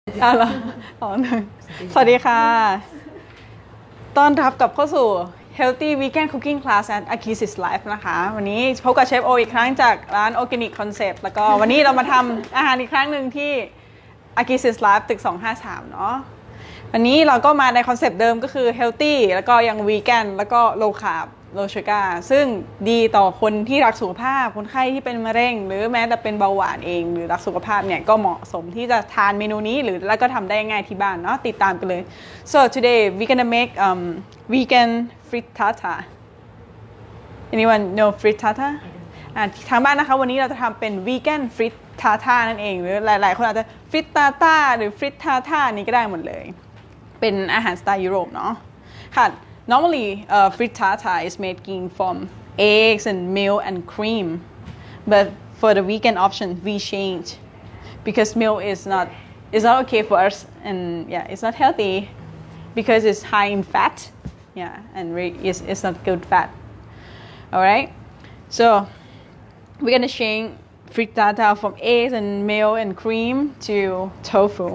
เอาละสองหนึ่งสวัสดีค่ะต้อนรับกลับเข้าสู่ Healthy Vegan Cooking Class at Akisis Life นะคะ วันนี้พบกับเชฟโออีกครั้งจากร้าน Organic Concept แล้วก็วันนี้เรามาทำอาหารอีกครั้งหนึ่งที่ Akisis Life ตึก 253 เนาะ วันนี้เราก็มาในคอนเซปต์เดิมก็คือ Healthy แล้วก็ยัง Vegan แล้วก็ Low Carb Low Sugar ซึ่งดีต่อคนที่รักสุขภาพคนไข้ที่เป็นมะเร็งหรือแม้แต่เป็นเบาหวานเองหรือรักสุขภาพเนี่ยก็เหมาะสมที่จะทานเมนูนี้หรือแล้วก็ทำได้ง่ายที่บ้านเนาะติดตามกันเลย so today we gonna make vegan frittata anyone know frittata ทางบ้านนะคะวันนี้เราจะทำเป็น vegan frittata นั่นเองหรือหลายๆคนอาจจะ frittata หรือ frittata นี้ก็ได้หมดเลยเป็นอาหารสไตล์ยุโรปเนาะค่ะ normally frittata is making from eggs and milk and cream but for the vegan option we change because milk is not okay for us and yeah it's not healthy because it's high in fat yeah and it's not good fat all right so we're gonna change frittata from eggs and milk and cream to tofu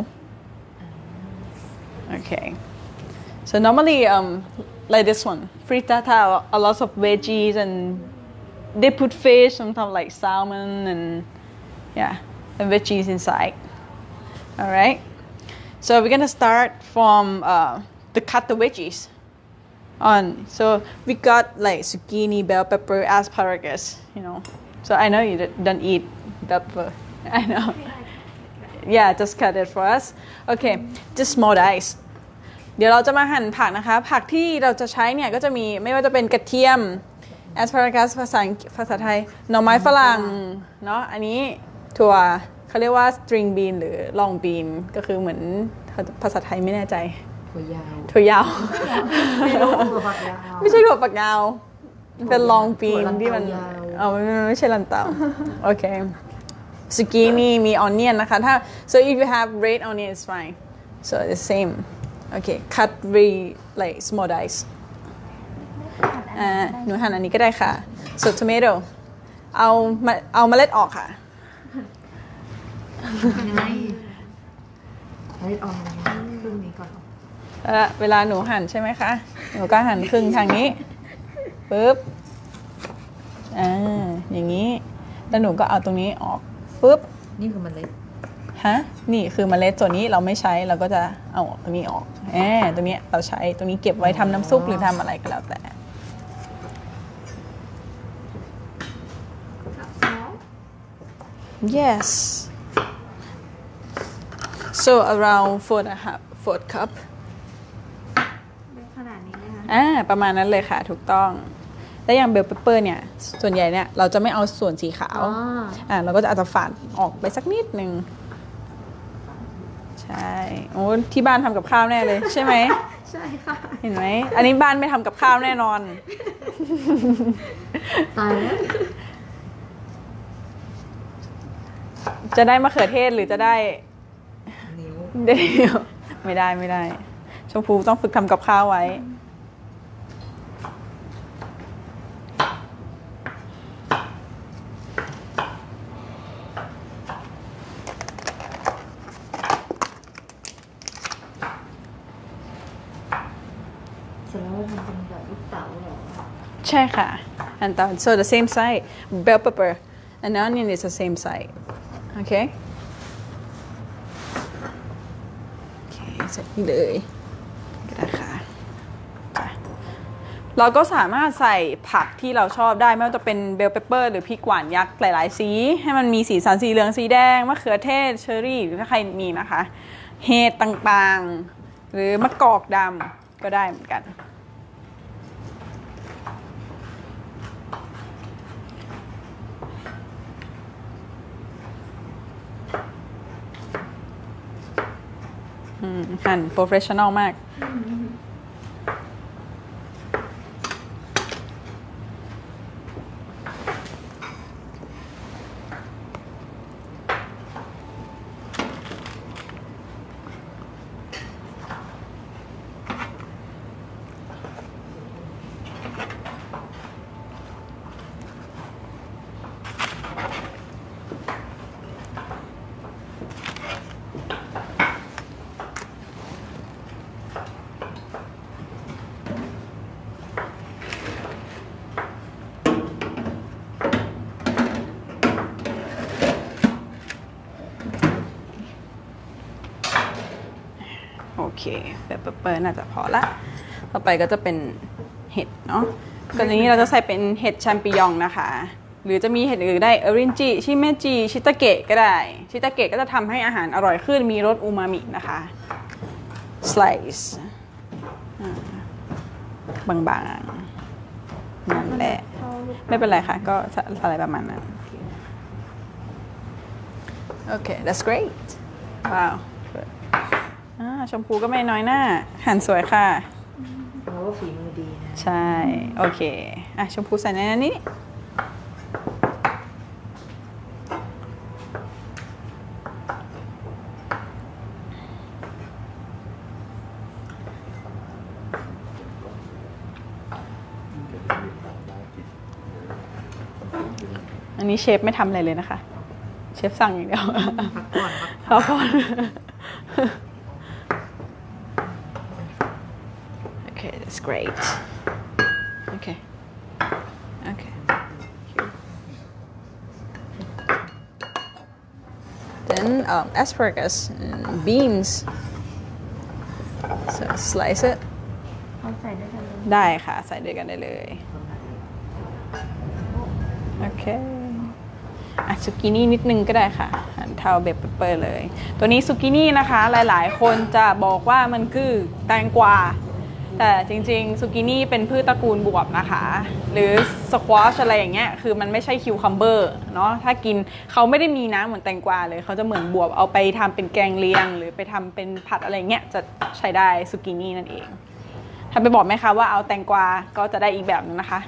okay so normally like this one frittata a lot of veggies and they put fish sometimes like salmon and yeah and veggies inside all right so we're gonna start from to cut the veggies on so we got like zucchini bell pepper asparagus you know so I know you don't eat bell pepper I know yeah just cut it for us okay just small dice เดี๋ยวเราจะมาหั่นผักนะคะผักที่เราจะใช้เนี่ยก็จะมีไม่ว่าจะเป็นกระเทียม asparagus ภาษาไทยหน่อไม้ฝรั่งเนาะอันนี้ถั่วเขาเรียกว่า string bean หรือ long bean ก็คือเหมือนภาษาไทยไม่แน่ใจถั่วยาวไม่ใช่ถั่วฝักยาวเป็น long bean ที่มันไม่ใช่ลันเตาโอเคสกีนี่มี onion นะคะถ้า so if you have red onion it's fine so the same okay cut very like small dice หนูหั่นอันนี้ก็ได้ค่ะ so tomato เอาเมล็ดออกค่ะยังไงเมล็ดออกเรื่องนี้ก่อนเวลาหนูหั่นใช่ไหมคะหนูก็หั่นครึ่งทางนี้ปึ๊บอย่างนี้แล้วหนูก็เอาตรงนี้ออกปึ๊บนี่คือเมล็ดฮะนี่คือเมล็ดส่วนนี้เราไม่ใช้เราก็จะเอาตรงนี้ออกตรงนี้เราใช้ตรงนี้เก็บไว้ทำน้ำซุปหรือทำอะไรก็แล้วแต่ yes so around 4 cup ขนาดนี้นะคะประมาณนั้นเลยค่ะถูกต้องและอย่างเบลเปเปอร์เนี่ยส่วนใหญ่เนี่ยเราจะไม่เอาส่วนสีขาวเราก็จะอาจจะฝาดออกไปสักนิดนึงใช่โอ้ที่บ้านทำกับข้าวแน่เลยใช่ไหมใช่ค่ะเห็นไหมอันนี้บ้านไม่ทำกับข้าวแน่นอนตายแล้วจะได้มะเขือเทศหรือจะได้นิ้วไม่ได้ชมพูต้องฝึกทำกับข้าวไว้เสร็จแล้วทำเป็นแบบลูกเต๋าเหรอใช่ค่ะอันต่อ so the same side bell pepper and onion is the same side okay เสร็จเลยก็ได้ค่ะเราก็สามารถใส่ผักที่เราชอบได้ไม่ว่าจะเป็นเบลเปปเปอร์หรือพริกหวานยักษ์หลายๆสีให้มันมีสีสันสีเหลืองสีแดงมะเขือเทศเชอร์รี่หรือถ้าใครมีนะคะเห็ดต่างๆหรือมะกอกดำก็ได้เหมือนกันหั่นโปรเฟชชั่นอลมากโอเคแบบเปิดน่าจะพอละต่อไปก็จะเป็นเห็ดเนาะก็ในนี้เราจะใส่เป็นเห็ดแชมปิญองนะคะหรือจะมีเห็ดอื่นได้เอรินจิชิเมจิชิตาเกะก็ได้ชิตาเกะก็จะทำให้อาหารอร่อยขึ้นมีรสอูมามินะคะสไลซ์บางๆนั่นแหละไม่เป็นไรค่ะก็อะไรประมาณนั้นโอเค that's great ว้าวชมพูก็ไม่น้อยหน้าหั่นสวยค่ะเพราะว่าฝีมือดีนะใช่โอเคชมพูใส่ในนี้อันนี้เชฟไม่ทำอะไรเลยนะคะเชฟสั่งอย่างเดียวพักก่อนOkay, that's great. Okay. Okay. Then asparagus and beans. So slice it. เอาใส่ด้วยกันเลยได้ค่ะใส่ด้วยกันได้เลยโอเคซุกินี่นิดนึงก็ได้ค่ะหั่นเท่าเบ็ดเปอร์เลยตัวนี้ซุกินี่นะคะหลายๆคนจะบอกว่ามันคือแตงกวาแต่จริงๆซุกินี่เป็นพืชตระกูลบวบนะคะหรือสควอชอะไรอย่างเงี้ยคือมันไม่ใช่คิวคัมเบอร์เนาะถ้ากินเขาไม่ได้มีน้ำเหมือนแตงกวาเลยเขาจะเหมือนบวบเอาไปทำเป็นแกงเลียงหรือไปทำเป็นผัดอะไรเงี้ยจะใช้ได้ซุกินี่นั่นเองถ้าไปบอกแม่ค้าว่าเอาแตงกวาก็จะได้อีกแบบนึงนะคะ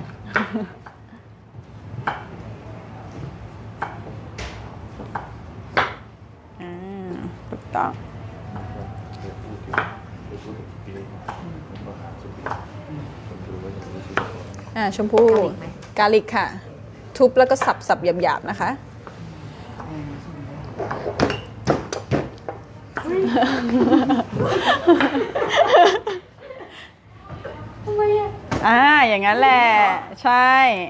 ถูกต้องชมพูกาลิกค่ะทุบแล้วก็สับหยาบๆนะคะทำไมอย่างนั้นแหละใช่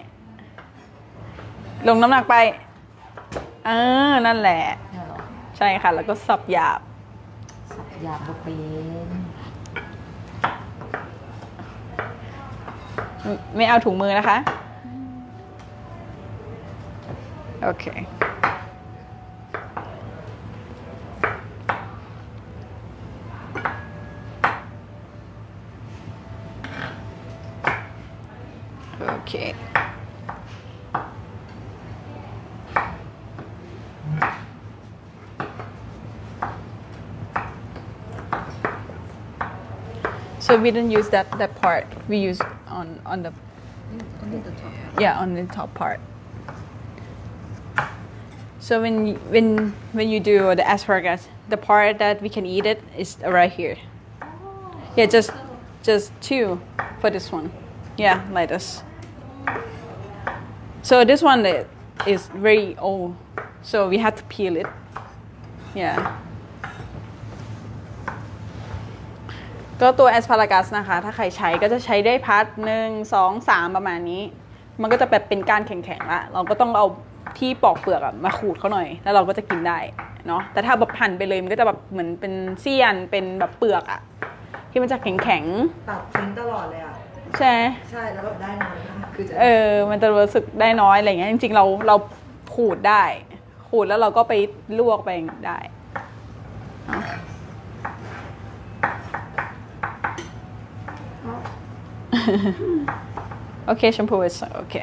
ลงน้ำหนักไปนั่นแหละใช่ค่ะแล้วก็สับหยาบก็เป็นไม่เอาถุงมือนะคะโอเคโอเคSo we didn't use that part. We use on the on the top part. So when you do the asparagus, the part that we can eat it is right here. Yeah, just two for this one. Yeah, like this. So this one is very old, so we have to peel it. Yeah. ก็ตัวแอสพารากัสนะคะถ้าใครใช้ก็จะใช้ได้พัด1 2 3ประมาณนี้มันก็จะแบบเป็นก้านแข็งๆละเราก็ต้องเอาที่ปอกเปลือกมาขูดเขาหน่อยแล้วเราก็จะกินได้เนาะแต่ถ้าแบบหั่นไปเลยมันก็จะแบบเหมือนเป็นเสี้ยนเป็นแบบเปลือกที่มันจะแข็งๆตัดทิ้งตลอดเลยใช่ใช่แล้วแบบได้น้อยคือมันจะรู้สึกได้น้อยอะไรเงี้ยจริงๆเราขูดได้ขูดแล้วเราก็ไปลวกไปได้โอเคชมพูโอเค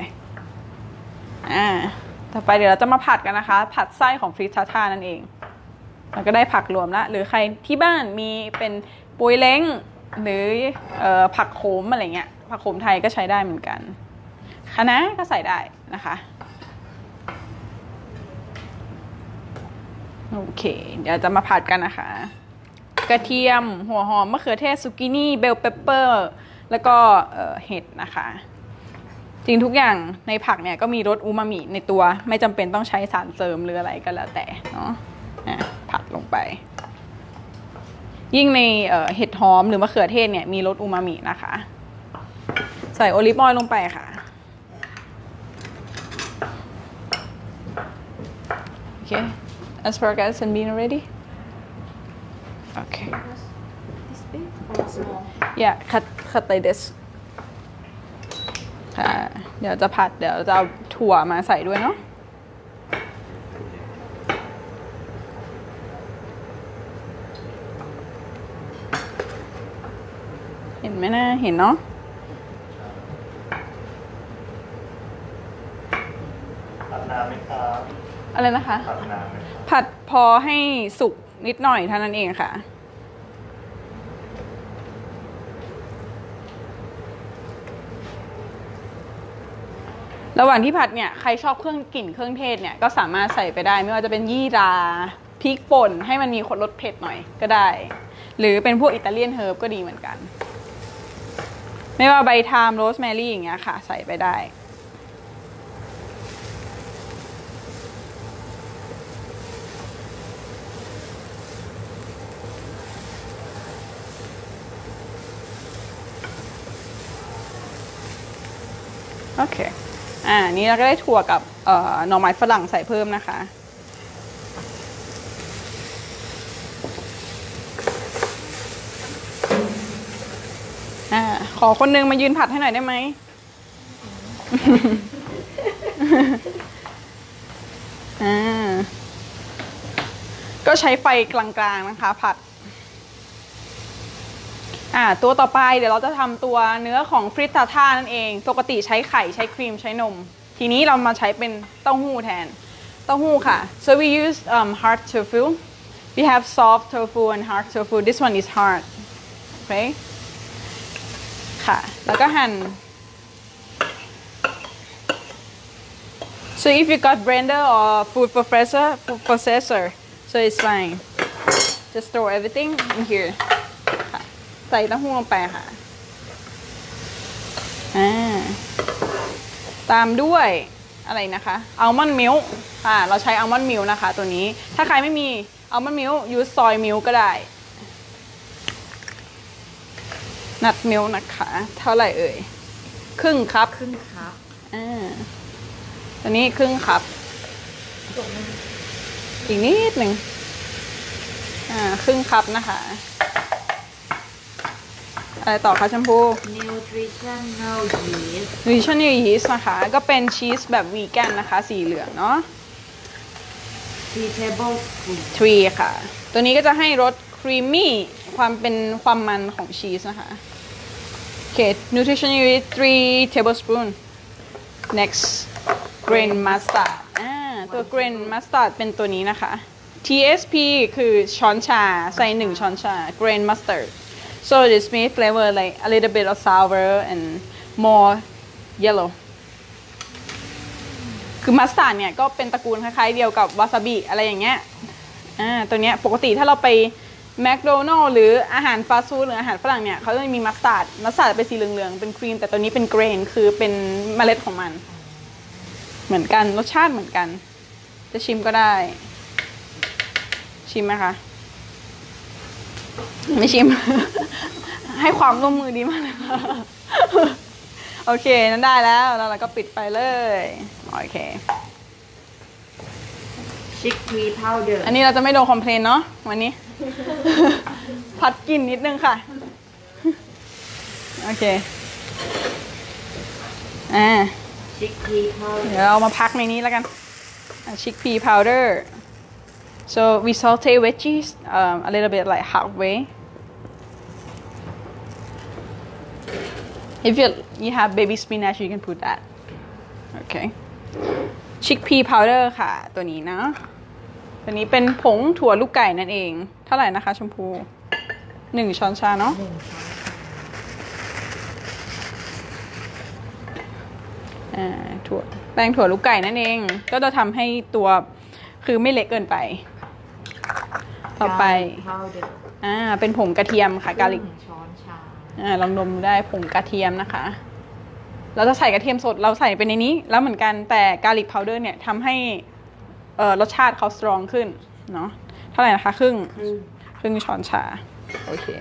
ต่อไปเดี๋ยวเราจะมาผัดกันนะคะผัดไส้ของฟริตทาท่านั่นเองเราก็ได้ผักรวมแล้วหรือใครที่บ้านมีเป็นปุยเล้งหรือผักโขมอะไรเงี้ยผักโขมไทยก็ใช้ได้เหมือนกันคะน้าก็ใส่ได้นะคะโอเคเดี๋ยวจะมาผัดกันนะคะกระเทียมหัวหอมมะเขือเทศซุกินี่เบลเปปเปอร์แล้วก็เห็ดนะคะจริงทุกอย่างในผักเนี่ยก็มีรสอูมามิในตัวไม่จำเป็นต้องใช้สารเสริมหรืออะไรก็แล้วแต่เนาะผัดลงไปยิ่งในเห็ดหอมหรือมะเขือเทศเนี่ยมีรสอูมามินะคะใส่โอลิฟออยล์ลงไปค่ะโอเค asparagus and bean already okay small yeah cut like this ค่ะเดี๋ยวจะผัดเดี๋ยวจะเอาถั่วมาใส่ด้วยเนาะเห็นไหมนะเห็นเนาะผัดน้ำไหมครับอะไรนะคะผัดน้ำไหมผัดพอให้สุกนิดหน่อยเท่านั้นเองค่ะระหว่างที่ผัดเนี่ยใครชอบเครื่องกลิ่นเครื่องเทศเนี่ยก็สามารถใส่ไปได้ไม่ว่าจะเป็นยี่ราพริกป่นให้มันมีรสเผ็ดหน่อยก็ได้หรือเป็นพวกอิตาเลียนเฮิร์บก็ดีเหมือนกันไม่ว่าใบไทม์โรสแมรี่อย่างเงี้ยค่ะใส่ไปได้โอเคนี่เราก็ได้ถั่วกับหน่อไม้ฝรั่งใส่เพิ่มนะคะขอคนนึงมายืนผัดให้หน่อยได้ไหม ก็ใช้ไฟกลางๆนะคะผัดตัวต่อไปเดี๋ยวเราจะทำตัวเนื้อของฟริตตาท่านั่นเองปกติใช้ไข่ใช้ครีมใช้นมทีนี้เรามาใช้เป็นเต้าหู้แทนเต้าหู้ค่ะ so we use hard tofu we have soft tofu and hard tofu this one is hard okay ค่ะแล้วก็หั่น so if you got blender or food processor so it's fine just throw everything in hereใส่เต้าหู้ลงไปค่ะตามด้วยอะไรนะคะอัลมอนด์มิลค์ค่ะเราใช้อัลมอนด์มิลค์นะคะตัวนี้ถ้าใครไม่มีอัลมอนด์มิลค์ยูสซอยมิลค์ก็ได้นัทมิลค์นะคะเท่าไหร่เอ่ยครึ่งคัพตัวนี้ครึ่งคัพอีกนิดหนึ่งครึ่งคัพนะคะอะไรต่อคะชมพู nutritional yeast nutritional yeast นะคะก็เป็นชีสแบบวีแกนนะคะสีเหลืองเนาะ 3 tablespoons 3ค่ะตัวนี้ก็จะให้รสครีมมี่ความมันของชีสนะคะโอเค nutritional yeast 3 tablespoon next grain mustard ตัว grain mustard เป็นตัวนี้นะคะ TSP คือช้อนชาใส่1ช้อนชา grain mustard so this may flavor like a little bit of sour and more yellow คือมัสตาร์ดเนี่ยก็เป็นตระกูลคล้ายๆเดียวกับวาซาบิอะไรอย่างเงี้ยตัวเนี้ยปกติถ้าเราไปแมคโดนัลล์หรืออาหารฟาสต์ฟู้ดหรืออาหารฝรั่งเนี่ยเขาจะมีมัสตาร์ดเป็นสีเหลืองๆเป็นครีมแต่ตัวนี้เป็นเกรนคือเป็นเมล็ดของมันเหมือนกันรสชาติเหมือนกันจะชิมก็ได้ชิมไหมคะไม่ชิม ให้ความร่วมมือดีมากเลยโอเคนั้นได้แล้วเราก็ปิดไฟเลยโอเค chickpea powder อันนี้เราจะไม่โดนคอมเพลนเนาะวันนี้ พัดกลิ่นนิดนึงค่ะโอเค chickpea powder เดี๋ยวเรามาพักในนี้แล้วกัน chickpea powder so we saute veggies a little bit like halfway if you have baby spinach you can put that okay chickpea powder ค่ะตัวนี้นะตัวนี้เป็นผงถั่วลูกไก่นั่นเองเท่าไหร่นะคะชมพู1 ช้อนชาเนาะแป้งถั่วลูกไก่นั่นเองก็จะทำให้ตัวคือไม่เละเกินไปต่อไปเป็นผงกระเทียมค่ะกาลิกช้อนชาลองดมได้ผงกระเทียมนะคะเราจะใส่กระเทียมสดเราใส่ไปในนี้แล้วเหมือนกันแต่กาลิกพาวเดอร์เนี่ยทำให้รสชาติเขาสตรองขึ้นเนาะเท่าไหร่นะคะครึ่งช้อนชาโอเค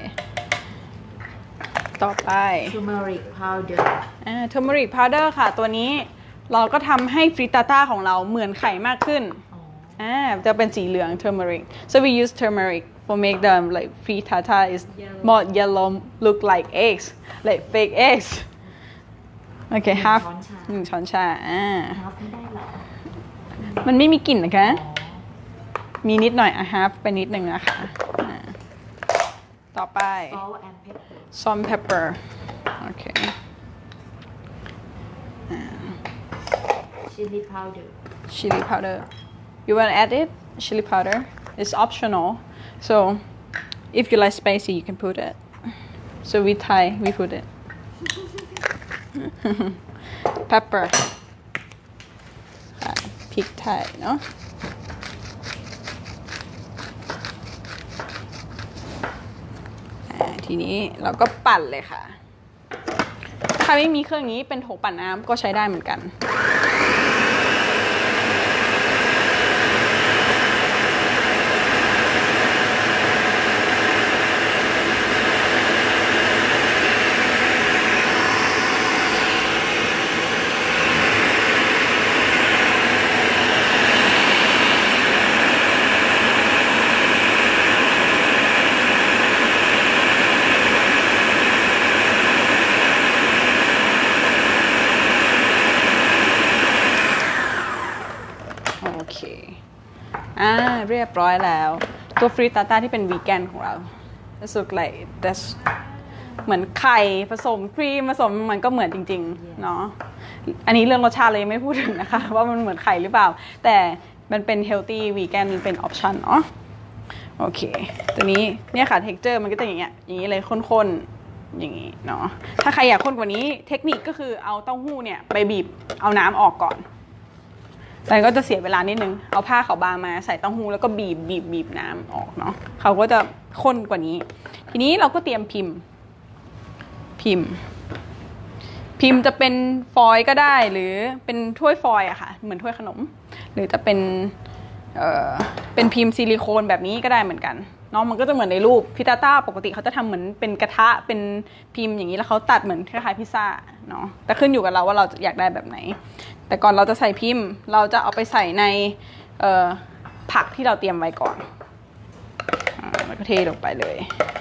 ต่อไป turmeric powder turmeric powder ค่ะตัวนี้เราก็ทำให้ฟริตาต้าของเราเหมือนไข่มากขึ้นจะเป็นสีเหลือง turmeric so we use turmeric for make them like frittata is more yellow look like eggs like fake eggs okay half 1 ช้อนชา half ไม่ได้หรอมันไม่มีกลิ่นนะคะมีนิดหน่อยhalf ไปนิดหนึ่งนะคะต่อไป salt and pepper salt pepper okay chili powder chili powder you want to add it chili powder it's optional so if you like spicy you can put it so we Thai we put it pepper พริกไทยเนาะทีนี้เราก็ปั่นเลยค่ะถ้าไม่มีเครื่องนี้เป็นโถปั่นน้ำก็ใช้ได้เหมือนกันเรียบร้อยแล้วตัวฟริตาต้าที่เป็นวีแกนของเราสุดเลยแต่เหมือนไข่ผสมครีมผสมมันก็เหมือนจริงๆเนาะอันนี้เรื่องรสชาติเลยไม่พูดถึงนะคะว่ามันเหมือนไข่หรือเปล่าแต่มันเป็นเฮลตี้วีแกนมันเป็นออปชั่นเนาะโอเคตัวนี้เนี่ยค่ะเท็กเจอร์มันก็จะอย่างเงี้ยอย่างนี้เลยข้นๆอย่างนี้เนาะถ้าใครอยากข้นกว่านี้เทคนิคก็คือเอาเต้าหู้เนี่ยไปบีบเอาน้ำออกก่อนแต่ก็จะเสียเวลานิดนึงเอาผ้าขาวบางมาใส่เต้าหู้แล้วก็บีบน้ำออกเนาะเขาก็จะข้นกว่านี้ทีนี้เราก็เตรียมพิมพ์จะเป็นฟอยล์ก็ได้หรือเป็นถ้วยฟอยล์อะค่ะเหมือนถ้วยขนมหรือจะเป็นพิมพ์ซิลิโคนแบบนี้ก็ได้เหมือนกันเนาะมันก็จะเหมือนในรูปพิตาต้าปกติเขาจะทำเหมือนเป็นกระทะเป็นพิมพ์อย่างนี้แล้วเขาตัดเหมือนคล้ายๆพิซซ่าเนาะแต่ขึ้นอยู่กับเราว่าเราอยากได้แบบไหนแต่ก่อนเราจะใส่พิมพ์เราจะเอาไปใส่ในผักที่เราเตรียมไว้ก่อนแล้วก็เทลงไปเลย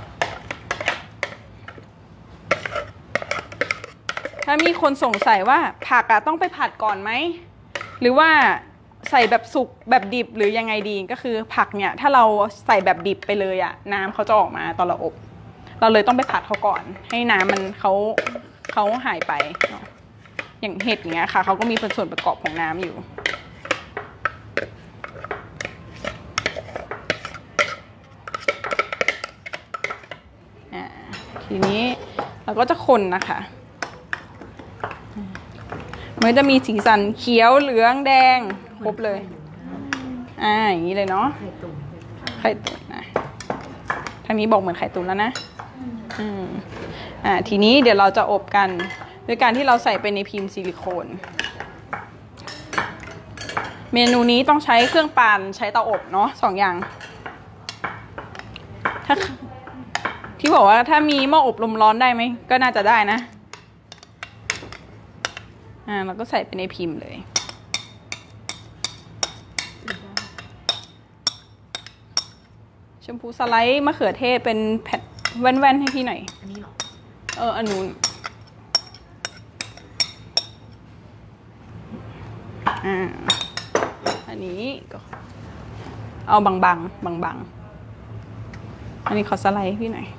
ถ้ามีคนสงสัยว่าผักต้องไปผัดก่อนไหมหรือว่าใส่แบบสุกแบบดิบหรือยังไงดีก็คือผักเนี่ยถ้าเราใส่แบบดิบไปเลยน้ำเขาจะออกมาตอนเราอบเราเลยต้องไปผัดเขาก่อนให้น้ำมันเขาหายไปอย่างเห็ดอย่างเงี้ยค่ะเขาก็มีเป็นส่วนประกอบของน้ำอยู่ทีนี้เราก็จะคนนะคะมันจะมีสีสันเขียวเหลืองแดงครบเลยอย่างนี้เลยเนาะไข่ตุ๋นนะทางนี้บอกเหมือนไข่ตุ๋นแล้วนะทีนี้เดี๋ยวเราจะอบกันด้วยการที่เราใส่ไปในพิมพ์ซิลิโคนเมนูนี้ต้องใช้เครื่องปั่นใช้เตาอบเนาะ2 อย่างถ้าที่บอกว่าถ้ามีหม้ออบลมร้อนได้ไหมก็น่าจะได้นะเราก็ใส่ไปในพิมพ์เลยชมพูสไลด์มะเขือเทศเป็นแผ่นแว่นๆให้พี่หน่อยอันนี้หรออันนู้นอันนี้ก็เอาบางอันนี้ขอสไลด์ให้พี่หน่อย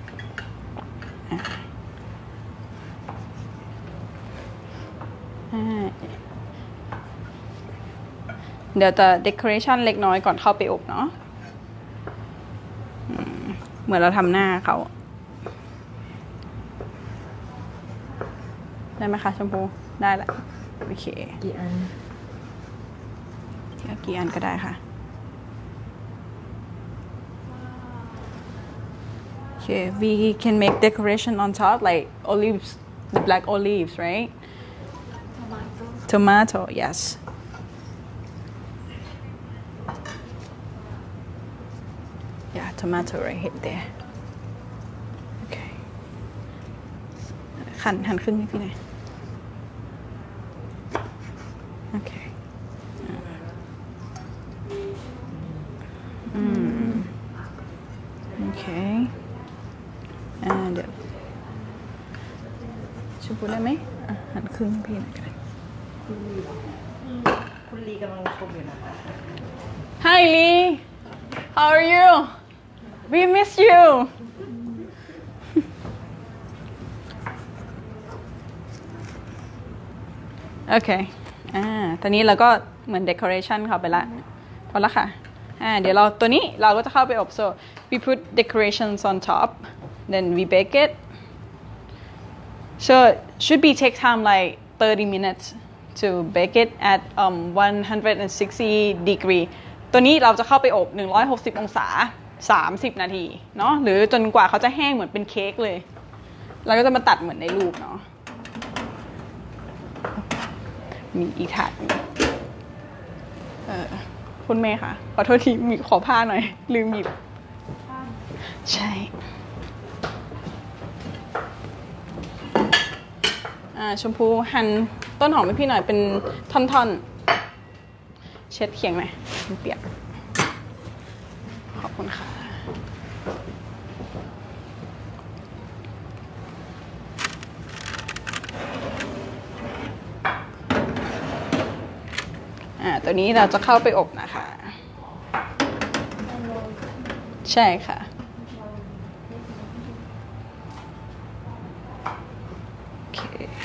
เดี๋ยวจะ decoration เล็กน้อยก่อนเข้าไปอบเนาะเหมือนเราทำหน้าเขาได้ไหมคะชมพูได้แหละโอเคกี่อันก็ได้ค่ะโอเค we can make decoration on top like olives the black olives right tomato yes yeah tomato right here there okay หั่นครึ่งให้พี่หน่อยโอเคเดี๋ยวชมพูได้ไหมหันครึ่งพี่หน่อยก็ได้คุณลีกำลังชมอยู่นะคะ Hi Lee how are you we miss you โอเคตอนนี้เราก็เหมือน decoration เข้าไปละพอละค่ะเดี๋ยวตัวนี้เราก็จะเข้าไปอบ so we put decorations on top then we bake it so should be take time like 30 minutes to bake it at 160 degree ตัวนี้เราจะเข้าไปอบ160องศา30นาทีเนาะหรือจนกว่าเขาจะแห้งเหมือนเป็นเค้กเลยเราก็จะมาตัดเหมือนในรูปเนาะมีอีกถาดคุณเมย์ค่ะขอโทษทีมีขอผ้าหน่อยลืมหยิบใช่ชมพูหั่นต้นหอมให้พี่หน่อยเป็นท่อนๆเช็ดเขียงหน่อยมันเปียกขอบคุณค่ะตัวนี้เราจะเข้าไปอบนะคะ ใช่ค่ะโอเค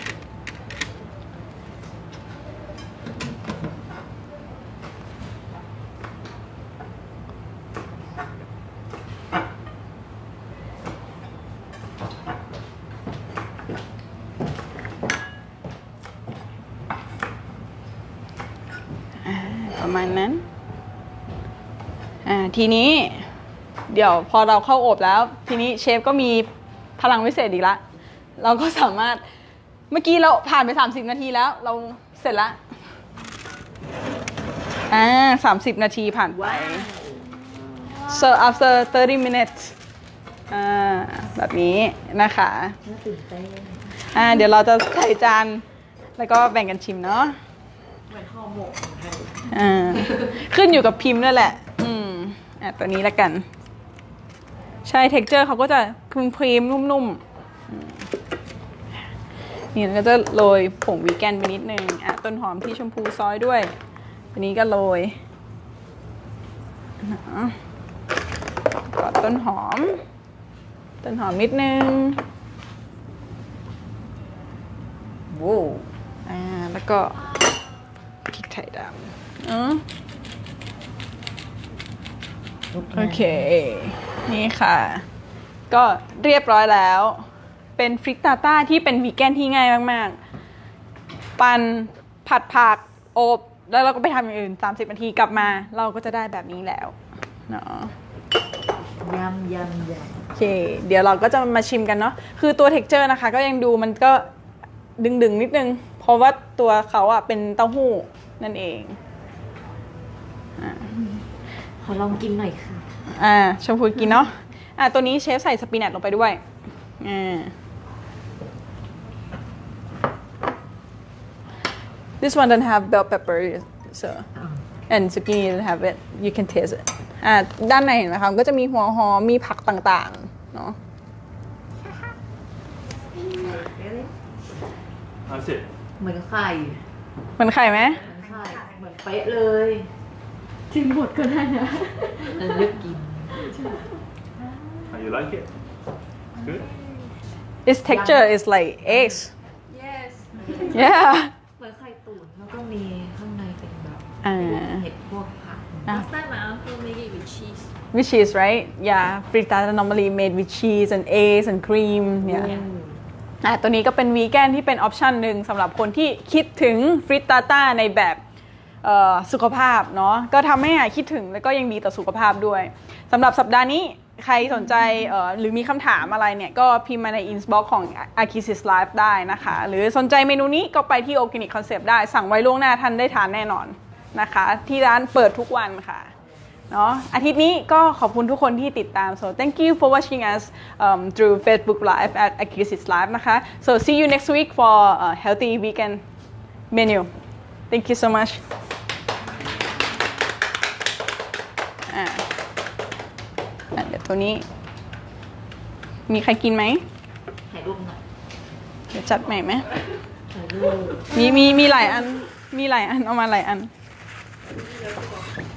ประมาณนั้นทีนี้เดี๋ยวพอเราเข้าอบแล้วทีนี้เชฟก็มีพลังวิเศษอีกละเราก็สามารถเมื่อกี้เราผ่านไป30นาทีแล้วเราเสร็จละ30นาทีผ่านไป so after 30 minutes แบบนี้นะคะน่าตื่นเต้นเดี๋ยวเราจะใส่จานแล้วก็แบ่งกันชิมเนาะเหมือนห่อหมกขึ้นอยู่กับพิมพ์นั่นแหละตัวนี้ละกันใช่ texture เขาก็จะครีมนุ่มๆนี่ก็จะโรยผงวีแกนไปนิดนึงต้นหอมที่ชมพูซอยด้วยอันนี้ก็โรยก็ต้นหอมนิดนึงว้าวแล้วก็พริกไทยดำโอเค นี่ค่ะ ก็เรียบร้อยแล้ว เป็นฟริตตาต้าที่เป็นวีแกนที่ง่ายมากๆปั่นผัดผักอบแล้วเราก็ไปทำอย่างอื่น30นาทีกลับมาเราก็จะได้แบบนี้แล้วเนาะยำโอเคเดี๋ยวเราก็จะมาชิมกันเนาะคือตัว texture นะคะก็ยังดูมันก็ดึงนิดนึงเพราะว่าตัวเขาเป็นเต้าหู้นั่นเองขอลองกินหน่อยค่ะชมพูกินเนาะตัวนี้เชฟใส่สปินัทลงไปด้วยThis one doesn't have bell pepper so and zucchini doesn't have it you can taste it ด้านในเห็นไหมคะก็จะมีหัวหอมมีผักต่างๆเนาะเหมือนไข่เหมือนไข่ไหมเหมือนเป๊ะเลยชิมหมดก็ได้นะเลือกกิน You like it? Good? Its texture is like eggs Yes yeah เหมือนไข่ตุ๋นแล้วก็มีข้างในเป็นแบบเห็ดพวกผัก Last time my uncle made it with cheese with cheese right yeah frittata normally made with cheese and eggs and cream yeahตัวนี้ก็เป็นวีแกนที่เป็นออปชันหนึ่งสำหรับคนที่คิดถึงฟริตตาต้าในแบบสุขภาพเนาะก็ทำให้คิดถึงแล้วก็ยังดีต่อสุขภาพด้วยสำหรับสัปดาห์นี้ใครสนใจหรือมีคำถามอะไรเนี่ยก็พิมพ์มาในอินบ็อกซ์ของ Arkisis Live ได้นะคะหรือสนใจเมนูนี้ก็ไปที่ Organic Concept ได้สั่งไว้ล่วงหน้าท่านได้ทานแน่นอนนะคะที่ร้านเปิดทุกวันค่ะเนาะอาทิตย์นี้ก็ขอบคุณทุกคนที่ติดตาม so thank you for watching us through Facebook Live at Arkisis Live นะคะ so see you next week for healthy weekend menu thank you so muchเดี๋ยวตัวนี้มีใครกินไหมถ่ายรูปหน่อยเดี๋ยวจัดใหม่ไหมถ่ายรูปมีหลายอัน มีหลายอัน เอามาหลายอัน